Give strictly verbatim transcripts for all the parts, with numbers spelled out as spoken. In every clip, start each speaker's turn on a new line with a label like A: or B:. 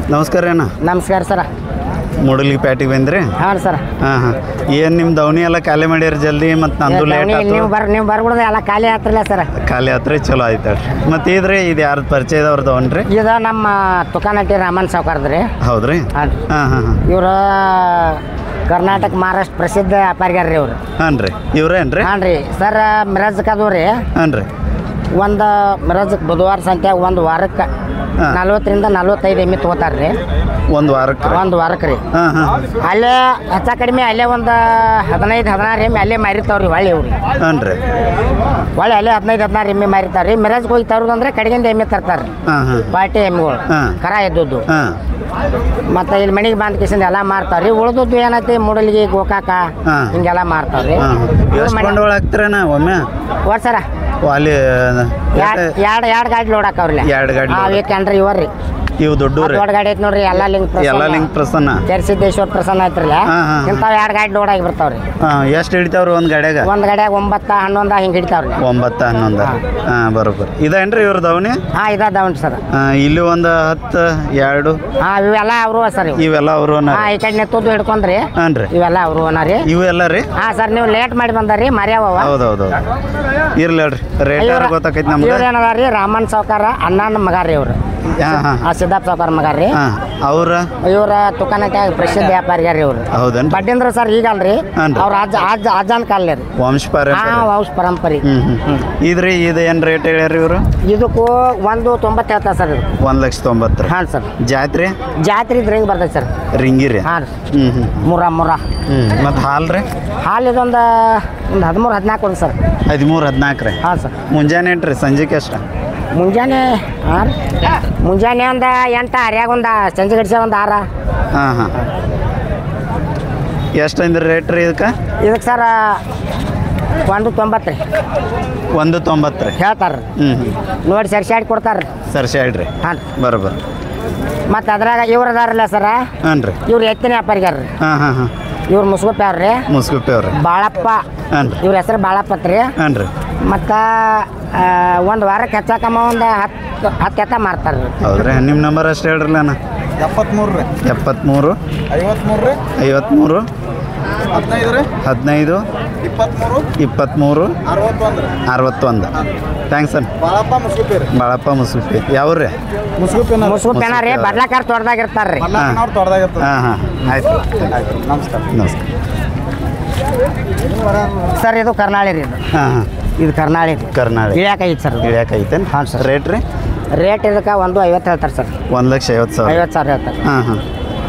A: ನಮಸ್ಕಾರ ಅಣ್ಣ.
B: ನಮಸ್ಕಾರ ಸರ.
A: ಮೂಡಲ್ಗಿ ಪ್ಯಾಟಿಗೆ ಬಂದ್ರಿ?
B: ಹಾಂ ಸರ್.
A: ಹಾಂ ಹಾಂ ಏನು ನಿಮ್ಮ ದವಣಿ ಎಲ್ಲ ಖಾಲಿ ಮಾಡ್ಯಾರ ಜಲ್ದಿ? ಮತ್ತು ನಂದು ಲೇಟ್ ಆಯ್ತು.
B: ನೀವು ಬರ್ ನೀವು ಬರ್ಬಿಡೋದು ಎಲ್ಲ ಖಾಲಿ ಆತ್ರಲ್ಲ ಸರ್.
A: ಖಾಲಿ ಆತ್ರಿ, ಚಲೋ ಆಯ್ತು ಹೇಳ್ರಿ. ಮತ್ತು ಇದ್ರಿ ಇದು ಯಾರು ಪರಿಚಯದವ್ರು ದವನ್ರಿ?
B: ಇದು ನಮ್ಮ ತುಕಾನಟ್ಟಿ ರಾಮನ್ ಸಾವ್ಕಾರ್ದ್ರಿ.
A: ಹೌದ್ರಿ?
B: ಹಾಂ
A: ಹಾಂ ಹಾಂ ಹಾಂ
B: ಇವರು ಕರ್ನಾಟಕ ಮಹಾರಾಷ್ಟ್ರ ಪ್ರಸಿದ್ಧ ವ್ಯಾಪಾರಿಗಾರ ರೀ ಇವರು.
A: ಹಾಂ ರೀ, ಇವ್ರೇನು ರೀ? ಹಾಂ
B: ರೀ ಸರ್. ಮಿರಾಜಕ್ಕದು ರೀ.
A: ಹಾಂ ರೀ.
B: ಒಂದು ಮಿರಾಜಕ್ಕೆ ಬುಧವಾರ ಸಂತ್ಯಾಗ ಒಂದು ವಾರಕ್ಕೆ ನಲ್ವತ್ತರಿಂದ ನಲ್ವತ್ತೈದು ಎಮ್ಮೆ ತೊಗೋತಾರೆ ರೀ.
A: ಒಂದು ವಾರಕ್ಕೆ?
B: ಒಂದು ವಾರಕ್ಕೆ ರೀ.
A: ಹಾಂ ಹಾಂ.
B: ಅಲ್ಲೇ ಹೆಚ್ಚ ಕಡಿಮೆ ಅಲ್ಲೇ ಒಂದು ಹದಿನೈದು ಹದಿನಾರು ಎಮ್ಮೆ ಅಲ್ಲೇ ಮಾರಿತಾವ್ರಿ ರೀ ಹೊಳ್ಳಿ ಇವ್ರಿ.
A: ಹಾಂ ರೀ.
B: ಹೊಳ್ಳಿ ಅಲ್ಲೇ ಹದಿನೈದು ಹದಿನಾರು ಎಮ್ಮೆ ಮಾರಿತಾರೆ ರೀ. ಮಿರಾಜ್ಗೆ ಹೋಗಿ ತರೋದಂದ್ರೆ ಕಡೆಗಿಂದ ಎಮ್ಮೆ ತರ್ತಾರೆ ರೀ.
A: ಹಾಂ ಹಾಂ.
B: ಪಾರ್ಟಿ ಎಮ್ಮೆಗಳು ಕರ ಎದ್ದದ್ದು.
A: ಹಾಂ.
B: ಮತ್ತು ಇಲ್ಲಿ ಮನೆಗೆ ಬಂದ ಕಿಸಿಂದ ಎಲ್ಲ ಮಾರ್ತಾವ್ರಿ ರೀ. ಉಳಿದದ್ದು ಏನೈತಿ ಮೂಡಲ್ಗಿ ಗೋಕಾಕ ಹಿಂಗೆಲ್ಲ ಮಾರ್ತಾವ್ರಿ.
A: ಎಷ್ಟು ಬಂಡವಾಳ ಹಾಕ್ತೀರಣ್ಣ ಒಮ್ಮೆ?
B: ವರ್ಷ
A: ಅಲ್ಲಿ
B: ಎರಡು ಎರಡು ಗಾಡಿ ಲೋಡ್ ಹಾಕವ್ರಿ.
A: ಎರಡು ಗಾಡಿ
B: ಬೇಕೇನ್ರಿ ಇವ್ರಿ?
A: ಇವು ದೊಡ್ಡ
B: ದೊಡ್ಡ ಗಾಡಿ ಐತಿ ನೋಡ್ರಿ. ಎಲ್ಲ ಲಿಂಕ್
A: ಎಲ್ಲ ಲಿಂಕ್ ಪ್ರಸನ್ನ
B: ಕೆರ್ಸಿದ್ದೇಶ್ವರ ಪ್ರಸನ್ನ ಐತ್ರಲ್ಲ, ಇಂಥವು ಎರಡು ಗಾಡಿ ಲೋಡ್ ಆಗಿ ಬರ್ತಾವ್ರಿ.
A: ಹಾಂ. ಎಷ್ಟು ಹಿಡಿತಾವ್ರಿ ಒಂದು ಗಾಡಿಯಾಗ?
B: ಒಂದು ಗಾಡಿಯಾಗ ಒಂಬತ್ತ ಹನ್ನೊಂದ ಹಿಂಗೆ ಹಿಡಿತಾವ್ರಿ.
A: ಒಂಬತ್ತ ಹನ್ನೊಂದ. ಹಾಂ ಬರೋಬ್ಬರ. ಇದೇನ್ರಿ ಇವ್ರ ದವಣಿ?
B: ಹಾಂ ಇದಾವನ್ರಿ ಸರ್.
A: ಇಲ್ಲಿ ಒಂದು ಹತ್ತು ಎರಡು.
B: ಹಾಂ ಇವೆಲ್ಲ ಅವರು ಸರ್.
A: ಇವೆಲ್ಲ ಅವರು?
B: ಹಾಂ ಈ ಕಡೆ ನೆತ್ತದ್ದು ಹಿಡ್ಕೊಂಡ್ರಿ.
A: ಹಾಂ ರೀ.
B: ಇವೆಲ್ಲ ಅವರು ರೀ.
A: ಇವೆಲ್ಲ ರೀ?
B: ಹಾಂ ಸರ್. ನೀವು ಲೇಟ್ ಮಾಡಿ ಬಂದಾರಿ ಮರ್ಯಾವ.
A: ಹೌದೌದು. ಇರ್ಲಿ ಹೇಳ್ರಿ, ರೇಟ್ ಗೊತ್ತಾಕೈತಿ ನಮ್ಗೆ.
B: ಇವ್ರು ಏನದ ರೀ ರಾಮನ್ ಸಾವ್ಕಾರ ಅಣ್ಣನ ಮಗ ರೀ ಇವ್ರು.
A: ಹಾಂ ಹಾಂ.
B: ಆ ಸಿದ್ದಾಪ್ ಸಾವ್ಕಾರ ಮಗ ರೀ.
A: ಅವ್ರ
B: ಇವ್ರ ತುಕಾನಟ್ಯಾಗ ಪ್ರಸಿದ್ಧ ವ್ಯಾಪಾರಿಗಾರ ರೀ ಇವ್ರು.
A: ಹೌದೇನು?
B: ಬಡ್ಡಿಂದ್ರ ಸರ್ ಈಗ ಅಲ್ರಿ, ಅವ್ರ ಅಜ್ಜ ಅಜ್ಜ ಅಜ್ಜನ ಕಾಲ ರೀ.
A: ವಂಶ ಪರಂಪರೆ.
B: ಹಾಂ ವಂಶ ಪರಂಪರೆ.
A: ಹ್ಞೂ ಹ್ಞೂ. ಇದ್ರಿ ಇದು ಏನು ರೇಟ್ ಹೇಳ್ಯಾರ ಇವರು?
B: ಇದಕ್ಕೂ ಒಂದು ತೊಂಬತ್ತು ಹೇಳ್ತಾರೆ ಸರ್. ಇದು
A: ಒಂದು ಲಕ್ಷ ತೊಂಬತ್ತು ರೀ.
B: ಹಾಂ ಸರ್.
A: ಜಾತ್ರೆ?
B: ಜಾತ್ರೆ ಇದ್ರೆ ಹಿಂಗೆ ಬರ್ತೈತೆ ಸರ್.
A: ರಿಂಗಿ ರೀ?
B: ಹಾಂ ರೀ.
A: ಹ್ಞೂ ಹ್ಞೂ.
B: ಮುರ ಮುರ.
A: ಹ್ಞೂ. ಮತ್ತು ಹಾಲು ರೀ?
B: ಹಾಲು ಇದೊಂದು ಒಂದು ಹದಿಮೂರು ಹದಿನಾಲ್ಕು ಒಂದು ಸರ್.
A: ಹದಿಮೂರು ಹದಿನಾಲ್ಕು ರೀ?
B: ಹಾಂ ಸರ್.
A: ಮುಂಜಾನೆ ಎಂಟ್ರಿ ಸಂಜೆಗೆ ಎಷ್ಟು?
B: ಮುಂಜಾನೆ ಹಾಂ ಮುಂಜಾನೆ ಒಂದು ಎಂಟು ಅರ್ಯಾಗ ಒಂದು ಸಂಜೆ ಗಡಿಸ ಒಂದು ಆರ.
A: ಹಾಂ ಹಾಂ. ಎಷ್ಟು ಅಂದ್ರೆ ರೇಟ್ ರೀ ಇದಕ್ಕೆ?
B: ಇದಕ್ಕೆ ಸರ್ ಒಂದು ತೊಂಬತ್ತು ರೀ.
A: ಒಂದು ತೊಂಬತ್ತು ರೀ
B: ಹೇಳ್ತಾರೆ.
A: ಹ್ಞೂ ಹ್ಞೂ.
B: ನೋಡಿ ಸರಿ ಸೈಡ್ ಕೊಡ್ತಾರೆ ರೀ.
A: ಸರಿ ಹೇಳ್ರಿ.
B: ಹಾಂ
A: ಬರೋಬ್ಬರ.
B: ಮತ್ತು ಅದ್ರಾಗ ಇವ್ರು ಅದಾರಲ್ಲ ಸರ,
A: ಹಾಂ ರೀ.
B: ಇವ್ರು ಎತ್ತಿನ ವ್ಯಾಪಾರಿಗಾರ ರೀ.
A: ಹಾಂ ಹಾಂ ಹಾಂ.
B: ಇವ್ರು ಮುಸ್ಗುಪ್ಪಿ ಅವ್ರಿ.
A: ಮುಸ್ಗುಪ್ಪಿ ಅವ್ರಿ.
B: ಬಾಳಪ್ಪ.
A: ಹಾಂ ರೀ.
B: ಇವ್ರ ಹೆಸರು ಬಾಳಪ್ಪ ರೀ.
A: ಹಾಂ ರೀ.
B: ಮತ್ತು ಒಂದು ವಾರಕ್ಕೆ ಹೆಚ್ಚಾಕಮ್ಮ ಒಂದು ಹತ್ತು ಹತ್ತು ಎತ್ತ ಮಾರ್ತಾರೆ ರೀ.
A: ಹೌದ್ರಿ? ನಿಮ್ಮ ನಂಬರ್ ಅಷ್ಟು ಹೇಳ್ರಲ್ಲ ಅಣ್ಣ.
C: ಎಪ್ಪತ್ತ್ಮೂರು ರೀ.
A: ಎಪ್ಪತ್ತ್ಮೂರು.
C: ಐವತ್ತ್ಮೂರು ರೀ.
A: ಐವತ್ತ್ಮೂರು.
C: ಹದಿನೈದು ರೀ.
A: ಹದಿನೈದು.
C: ಇಪ್ಪತ್ತ್ಮೂರು.
A: ಇಪ್ಪತ್ತ್ಮೂರು.
C: ಅರವತ್ತೊಂದು ರೀ.
A: ಅರವತ್ತೊಂದು. ಥ್ಯಾಂಕ್ಸ್ ಅಣ್ಣ.
C: ಬಾಳಪ್ಪ ಮುಸ್ಗುಪ್ಪಿ ರೀ.
A: ಬಾಳಪ್ಪ ಮುಸ್ಗುಪ್ಪಿ. ಯಾವ್ರಿ?
C: ಮುಸ್ಗುಪ್ಪಿ
B: ಮುಸ್ಗುಪ್ಪಿ ರೀ. ಬಡ್ಲಾಕಾರ ತೋಟದಾಗ ಇರ್ತಾರೆ ರೀ.
C: ಅವ್ರು ತೊಡ್ದಾಗಿರ್ತಾರೆ.
A: ಹಾಂ ಹಾಂ. ಆಯ್ತು
C: ಆಯ್ತು. ನಮಸ್ಕಾರ.
A: ನಮಸ್ಕಾರ
B: ಸರ್. ಇದು ಕರ್ನಾಳಿ ರೀ. ಇದು
A: ಹಾಂ ಹಾಂ.
B: ಇದು ಕರ್ನಾಳಿ ರೀ.
A: ಕರ್ನಾಳಿ
B: ಇಳ್ಯಾಕೈತಿ ಸರ್.
A: ಇಳ್ಯಾಕೈತೇನು?
B: ಹಾಂ ಸರ್.
A: ರೇಟ್ ರೀ?
B: ರೇಟ್ ಇದಕ್ಕೆ ಒಂದು ಐವತ್ತು ಹೇಳ್ತಾರೆ ಸರ್.
A: ಒಂದು ಲಕ್ಷ ಐವತ್ತು ಸಾವಿರ.
B: ಐವತ್ತು ಸಾವಿರ ಹೇಳ್ತಾರೆ.
A: ಹಾಂ ಹಾಂ.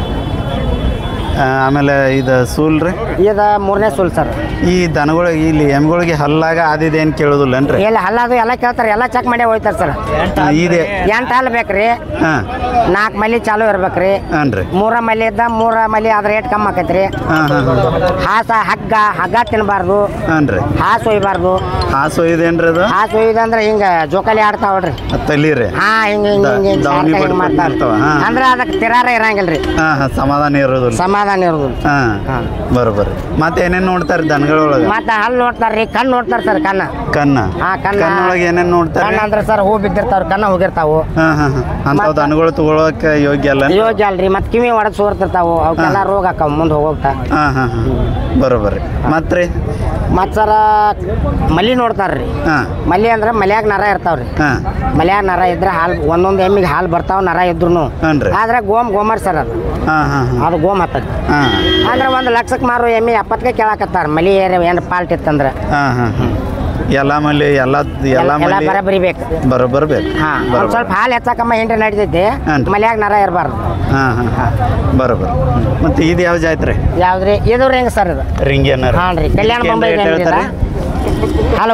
A: ಆಮೇಲೆ ಇದು ಸೂಲ್ ರೀ?
B: ಇದು ಮೂರನೇ ಸೂಲ್ ಸರ್.
A: ಈ ದನಗಳಿಗೆ ಇಲ್ಲಿ ಎಮ್ಗಳಿಗೆ ಹಲ್ಲಾಗ ಆದಿದೇನು ಕೇಳೋದಿಲ್ಲನ್ರಿ?
B: ಎಲ್ಲ ಹಲ್ಲ ಅದು ಎಲ್ಲ ಕೇಳ್ತಾರೆ. ಎಲ್ಲ ಚೆಕ್ ಮಾಡಿ ಹೋಗ್ತಾರೆ ಸರ್.
A: ಇದೆ
B: ಎಂಟು ಹಲ್ಲು ಬೇಕ್ರಿ.
A: ಹಾಂ.
B: ನಾಲ್ಕು ಮಲಿ ಚಾಲು ಇರ್ಬೇಕ್ರಿ.
A: ಹಾಂ ರೀ.
B: ಮೂರ ಮಲಿ ಇದ್ದ ಮೂರ ಮಲಿ ಅದ್ರ ರೇಟ್ ಕಮ್ಮಿ ಆಕೈತ್ರಿ.
A: ಹಾಂ ಹಾಂ.
B: ಹಾಸ ಹಗ್ಗ ಹಗ್ಗ ತಿನ್ನಬಾರ್ದು.
A: ಹಾಂ ರೀ.
B: ಹಾಸು ಒಯ್ಬಾರ್ದು.
A: ಹಾಸು ಒಯ್ದೇನ್ರಿ ಅದು?
B: ಹಾಸು ಒಯ್ದಂದ್ರೆ ಹಿಂಗೆ ಜೋಕಾಲಿ ಆಡ್ತಾವ ನೋಡ್ರಿ.
A: ತಲಿ ರೀ?
B: ಹಾಂ ಹಿಂಗೆ ಹಿಂಗೆ ಹಿಂಗೆ ಹಿಂಗೆ ಮಾಡ್ತಾವ. ಅಂದ್ರೆ ಅದಕ್ಕೆ ತಿರಾರ ಇರಂಗಿಲ್ಲ ರೀ.
A: ಹಾಂ ಹಾಂ. ಸಮಾಧಾನ ಇರೋದಿಲ್ಲ.
B: ಸಮಾಧಾನ ಇರೋದಿಲ್ಲ.
A: ಹಾಂ ಬರೋಬ್ಬರಿ. ಮತ್ತೆ ಏನೇನು ನೋಡ್ತಾರೆ ದನಗಳೊಳಗೆ?
B: ಮತ್ತೆ ಹಲ್ಲು ನೋಡ್ತಾರ್ರಿ. ಕಣ್ಣು ನೋಡ್ತಾರೆ ಸರ್. ಕಣ್ಣ
A: ಕಣ್ಣ?
B: ಹಾಂ ಕಣ್ಣ.
A: ಕಣ್ಣೊಳಗೆ ಏನೇನು ನೋಡ್ತಾರೆ?
B: ಕಣ್ಣ ಅಂದ್ರೆ ಸರ್ ಹೂ ಬಿದ್ದಿರ್ತಾವ್ರಿ. ಕಣ್ಣ ಹೋಗಿರ್ತಾವು.
A: ಹಾಂ ಹಾಂ ಹಾಂ. ಅಂಥವು ದನಗಳು ತಗೊಳಕ್ಕೆ ಯೋಗ್ಯ ಅಲ್ಲ?
B: ಯೋಗ್ಯ ಅಲ್ರಿ. ಮತ್ತೆ ಕಿವಿ ಒಳಗೆ ಸೋರ್ತಿರ್ತಾವು. ಅವಕ್ಕೆಲ್ಲ ರೋಗ ಹಾಕಾವ ಮುಂದೆ ಹೋಗೋಗ್ತಾ.
A: ಹಾಂ ಹಾಂ ಹಾಂ. ಬರೋಬ್ಬರಿ. ಮತ್ತೆ ರೀ?
B: ಮತ್ತು ಸರ ಮಲಿ ನೋಡ್ತಾರ್ರಿ.
A: ಹಾಂ.
B: ಮಲಿ ಅಂದ್ರೆ ಮಲ್ಯಾಗ ನರ ಇರ್ತಾವ್ರಿ.
A: ಹಾಂ.
B: ಮಲ್ಯಾಗ ನರ ಇದ್ರೆ ಹಾಲು ಒಂದೊಂದು ಎಮ್ಮಿಗೆ ಹಾಲು ಬರ್ತಾವ ನರ ಇದ್ರು.
A: ಹಾಂ ರೀ.
B: ಆದ್ರೆ ಗೋಮ್ ಗೋಮರ್ ಸರ್ ಅದು.
A: ಹಾಂ ಹಾಂ ಹಾಂ.
B: ಅದು ಗೋಮ್ ಹತ್ತದ.
A: ಹಾಂ.
B: ಅಂದ್ರೆ ಒಂದು ಲಕ್ಷಕ್ಕೆ ಮಾರು ಎಮ್ಮಿ ಎಪ್ಪತ್ತಕ್ಕೆ ಕೇಳಾಕತ್ತಾರ ಮಲಿ ಏನು ಪಾಲ್ಟ್ ಇತ್ತಂದ್ರೆ.
A: ಹಾಂ ಹಾಂ ಹಾಂ. ಎಲ್ಲ ಮಲ್ಲಿ ಎಲ್ಲ ಎಲ್ಲ
B: ಎಲ್ಲ ಬರಬರಿ ಬೇಕು.
A: ಬರೋಬ್ಬರ ಬೇಕು.
B: ಹಾಂ. ಒಂದು ಸ್ವಲ್ಪ ಹಾಲು ಹೆಚ್ಚಾಕಮ್ಮ ಎಂಟ್ರಿ ನಡಿತೈತಿ. ಮಲ್ಯಾಗ ನರ ಇರಬಾರ್ದು.
A: ಹಾಂ ಹಾಂ ಹಾಂ. ಬರೋಬ್ಬರ. ಮತ್ತು ಇದು ಯಾವ ಜಾತ್ರೆ?
B: ಯಾವ್ದ್ರಿ? ಇದು ರಿಂಗ್ ಸರ್. ಇದು
A: ರಿಂಗ್ ಏನಾರ?
B: ಹಾಂ ರೀ. ಕಲ್ಯಾಣ ಬೊಂಬೈ ಹಲೋ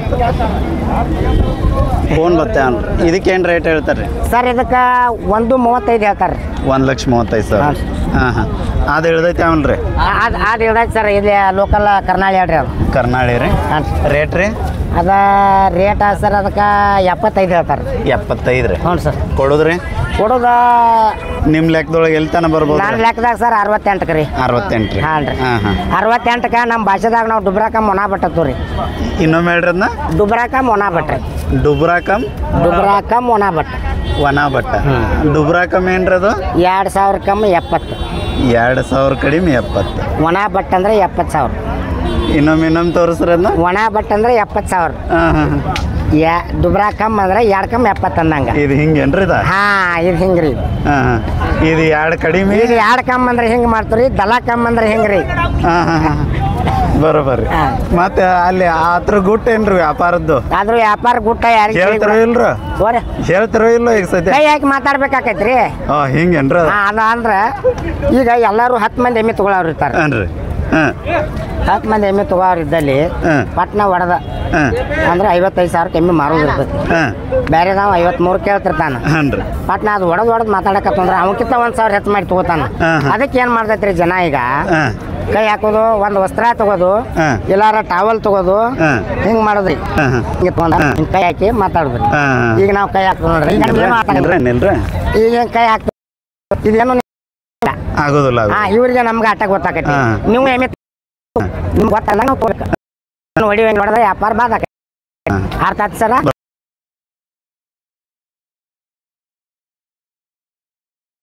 A: ಫೋನ್ ಬತ್ತೆ ಅನ್ರಿ. ಇದಕ್ಕೇನು ರೇಟ್ ಹೇಳ್ತಾರೆ
B: ಸರ್? ಇದಕ್ಕೆ ಒಂದು ಮೂವತ್ತೈದು ಹೇಳ್ತಾರೆ ರೀ.
A: ಒಂದು ಲಕ್ಷ ಮೂವತ್ತೈದು ಸಾವಿರ. ಹಾಂ ಹಾಂ. ಅದು ಹೇಳ್ದೈತೆ ಅವನ್ ರೀ?
B: ಅದು ಅದು ಹೇಳ್ದೈತೆ ಸರ್. ಇಲ್ಲಿ ಲೋಕಲ್ ಕರ್ನಾಳಿ ಹೇಳ್ರಿ. ಅದು
A: ಕರ್ನಾಳಿ ರೀ? ಹಾಂ. ರೇಟ್ ರೀ? ಅದ ರೇಟ್ ಸರ್ ಅದಕ್ಕೆ ಎಪ್ಪತ್ತೈದು ಹೇಳ್ತಾರೆ. ಎಪ್ಪತ್ತೈದು ರೀ? ಹ್ಞೂ ಸರ್. ಕೊಡೋದ್ರಿ?
B: ಕೊಡೋದ
A: ನಿಮ್ಮ ಲೆಕ್ಕದೊಳಗೆ ಎಲ್ಲಿ ತನಕ ಬರ್ಬೋದು
B: ನಾನು ಲೆಕ್ಕದಾಗ ಸರ್ ಅರವತ್ತೆಂಟಕ್ಕೆ ರೀ
A: ಅರವತ್ತೆಂಟು ರೀ
B: ಹಾಂ ರೀ
A: ಹಾಂ ಹಾಂ
B: ಅರವತ್ತೆಂಟಕ್ಕೆ ನಮ್ಮ ಭಾಷೆದಾಗ ನಾವು ಡುಬ್ರಾಕ ಮೊನ ಬಟ್ಟತ್ತು ರೀ
A: ಇನ್ನೊಮ್ಮೆ ಹೇಳ್ರಿ ಅದನ್ನ
B: ಡುಬ್ರಾಕ ಮೊನ ಬಟ್ಟ ರೀ
A: ಡುಬ್ರಾಕಮ್
B: ಡುಬ್ರಾಕ ಮೊನ ಬಟ್ಟ
A: ವನ ಬಟ್ಟ ಡುಬ್ರಾಕಮ್ ಏನ್ರಿ ಅದು
B: ಎರಡು ಸಾವಿರ ಕಮ್ಮಿ ಎಪ್ಪತ್ತು
A: ಎರಡು ಸಾವಿರ ಕಡಿಮೆ ಎಪ್ಪತ್ತು
B: ಒಣ ಬಟ್ ಅಂದ್ರೆ ಎಪ್ಪತ್ತು ಸಾವಿರ
A: ಇನ್ನೊಮ್ಮೆ ಇನ್ನೊಮ್ಮೆ ತೋರಿಸ್ರಿ ಅದನ್ನ
B: ಒಣ ಬಟ್ ಅಂದ್ರೆ ಎಪ್ಪತ್ತು ಸಾವಿರ
A: ಹಾಂ ಹಾಂ
B: ಯಾ ದುಬ್ರಾ ಕಮ್ ಅಂದ್ರೆ ಎರಡು ಕಮ್ ಎಪ್ಪತ್ತು ಅಂದಂಗೆ
A: ಇದು ಹಿಂಗೇನ್ರಿ ಇದು
B: ಹಾಂ ಇದು ಹಿಂಗೆ ರೀ
A: ಹಾಂ ಹಾಂ ಇದು ಎರಡು ಕಡಿಮೆ
B: ಇದು ಎರಡು ಕಮ್ ಅಂದ್ರೆ ಹಿಂಗೆ ಮಾಡ್ತೀವಿ ದಲ ಕಮ್ ಅಂದ್ರೆ ಹಿಂಗೆ ರೀ
A: ಹಾಂ ಹಾಂ ಹಾಂ ಬರೋಬರ್ರಿ
B: ಹಾಂ.
A: ಮತ್ತೆ ಅಲ್ಲಿ ಅದ್ರ ಗುಟ್ಟ ಏನ್ರಿ ವ್ಯಾಪಾರದ್ದು
B: ಆದ್ರೂ ವ್ಯಾಪಾರ ಗುಟ್ಟ ಯಾರಿಗೆ
A: ಹೇಳ್ತಾರೋ ಇಲ್ರ
B: ಹೋರಿ
A: ಹೇಳ್ತಾರೋ ಇಲ್ಲೋ ಈಗ ಸದ್ಯ
B: ಕೈ ಹಾಕಿ ಮಾತಾಡ್ಬೇಕಾಕೈತ್ರಿ
A: ಹಾಂ ಹಿಂಗೇನ್ರಿ ಅದು?
B: ಹಾಂ ಅದು ಅಂದ್ರೆ ಈಗ ಎಲ್ಲರೂ ಹತ್ತು ಮಂದಿ ಎಮ್ಮೆ ತಗೊಳ್ಳೋರು ಇರ್ತಾರೆ
A: ಹಾನ್ರಿ ಹಾಂ
B: ಹತ್ತು ಮಂದಿ ಎಮ್ಮೆ ತಗೋರು ಇದ್ದಲ್ಲಿ
A: ಹಾಂ
B: ಪಟ್ನ ಹೊಡೆದ
A: ಹಾಂ
B: ಅಂದ್ರೆ ಐವತ್ತೈದು ಸಾವಿರಕ್ಕೆ ಎಮ್ಮೆ ಮಾರೋದು ಇರ್ತೈತಿ
A: ಹಾಂ
B: ಬೇರೆ ನಾವು ಐವತ್ಮೂರು ಕೇಳ್ತಿರ್ತಾನ
A: ಹಾನ್ರಿ
B: ಪಟ್ನ ಅದು ಹೊಡೆದು ಹೊಡೆದು ಮಾತಾಡಕತ್ತಂದ್ರೆ ಅವಕ್ಕಿಂತ ಒಂದು ಸಾವಿರ ಹೆಚ್ಚು ಮಾಡಿ ತಗೋತಾನ
A: ಹಾಂ, ಹಾಂ.
B: ಅದಕ್ಕೆ ಏನು ಮಾಡ್ತೈತ್ರಿ ಜನ ಈಗ
A: ಹಾಂ
B: ಕೈ ಹಾಕೋದು ಒಂದು ವಸ್ತ್ರ ತಗೋದು
A: ಹಾಂ.
B: ಎಲ್ಲಾರ ಟವಲ್ ತಗೋದು
A: ಹಾಂ.
B: ಹಿಂಗೆ ಮಾಡೋದ್ರಿ
A: ಹಾಂ ಹಾಂ
B: ಹಿಂಗೆ ತಗೊಂಡ ಹಿಂಗೆ ಕೈ ಹಾಕಿ ಮಾತಾಡೋದ್ರಿ
A: ಹಾಂ
B: ಈಗ ನಾವು ಕೈ ಹಾಕ್ತೀವಿ ನೋಡ್ರಿ ಈಗ ನೀವೇ ಮಾತಾಡಿದ್ರಿ.
A: ನಿಲ್ರಿ ನಿಲ್ರಿ
B: ಈಗ ಹಿಂಗೆ ಕೈ ಹಾಕ್ತೀವಿ ಇದೇನು
A: ಆಗೋದಿಲ್ಲ
B: ಹಾಂ ಇವ್ರಿಗೆ ನಮ್ಗೆ ಆಟ ಗೊತ್ತಾಕೈತಿ
A: ಹಾಂ.
B: ನೀವು ಎಮ್ಮೆ ನಿಮ್ಗೆ ಗೊತ್ತಲ್ಲ ನಾವು ತಗೋಬೇಕು ಹೊಡಿ ಹೊಡಿದ್ರೆ ವ್ಯಾಪಾರ ಬಾದ ಅರ್ಥ ಆಯ್ತು ಸರ